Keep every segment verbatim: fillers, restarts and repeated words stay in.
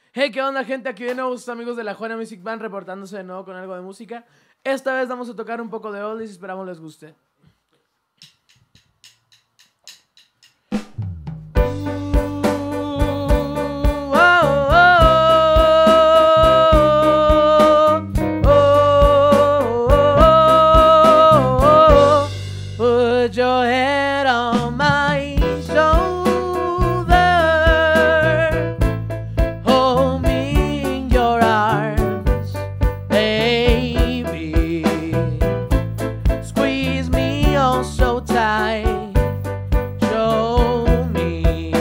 Hey, ¿qué onda, gente? Aquí de nuevo sus amigos de la Juana Music Band reportándose de nuevo con algo de música. Esta vez vamos a tocar un poco de oldies y esperamos les guste. Put your head on my shoulder, hold me in your arms, baby. Squeeze me oh so tight, show me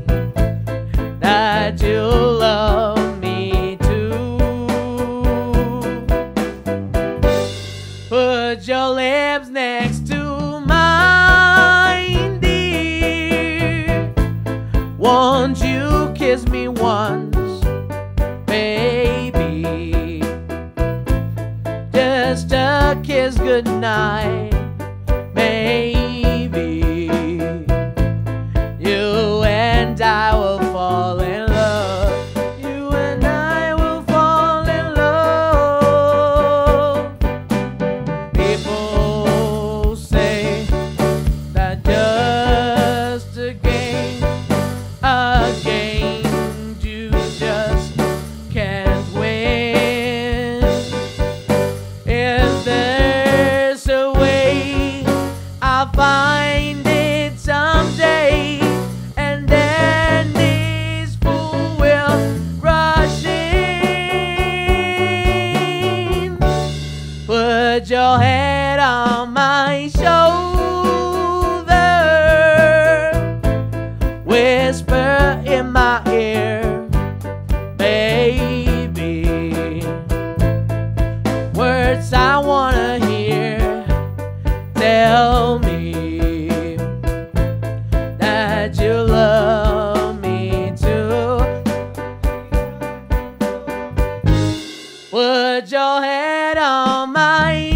that you love me too. Put your lips next to mine, dear. Won't you kiss me once, baby? Just a kiss goodnight, maybe. You and I will fall in love. You and I will fall in love. People say that just a game, a game you just can't win. If there's a way, I'll find it someday, and then this fool will rush in. Put your head on my shoulder, whisper in my ear, baby, words I wanna hear. Tell me that you love me too. Put your head on my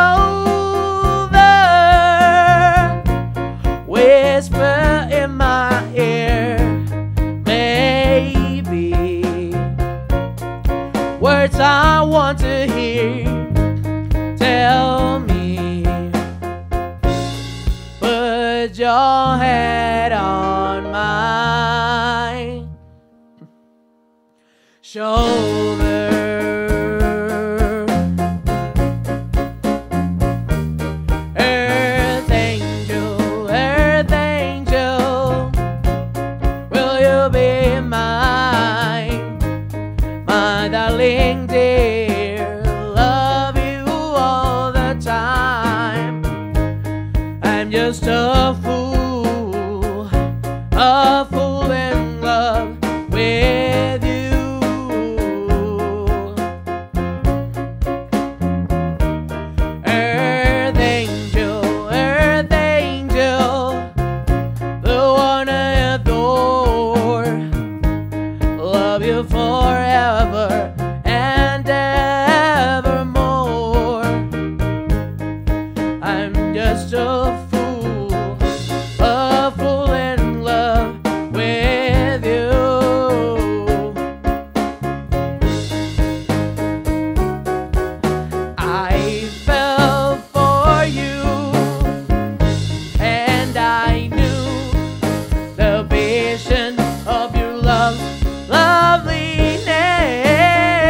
shoulder, whisper in my ear, baby, words I want to hear. Tell me, put your head on my shoulder. Earth angel, earth angel, will you be mine, my darling dear? Love you all the time. I'm just a fool, a fool in love with you. Earth angel, earth angel, the one I adore. Love you forever and evermore. I'm just a fool, a fool in love with you. I fell for you, and I knew the vision of your love, loveliness.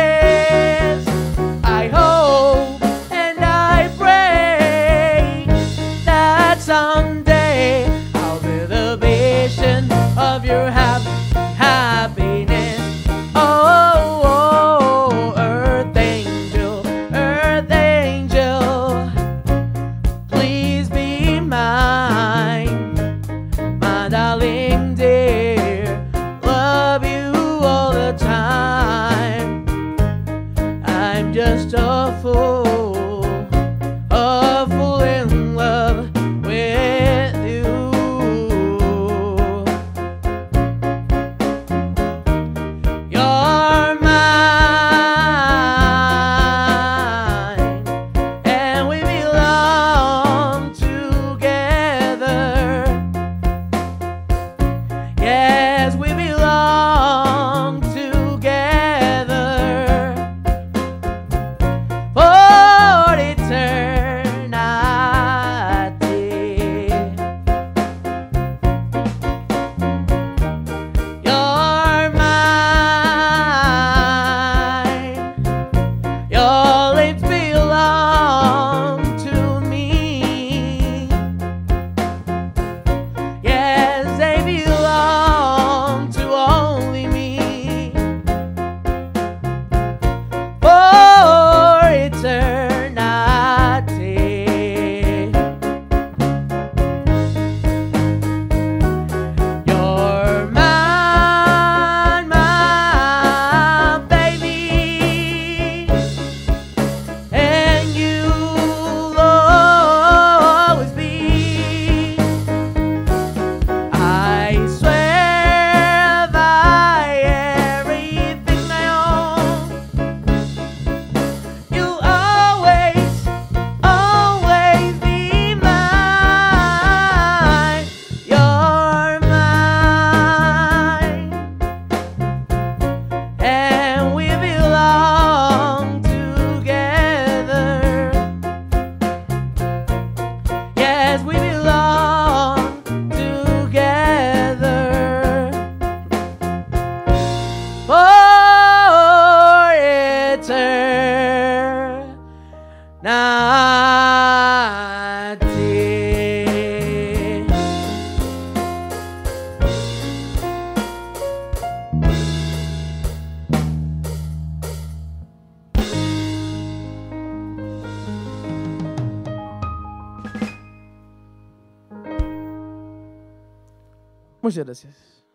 Muchas gracias.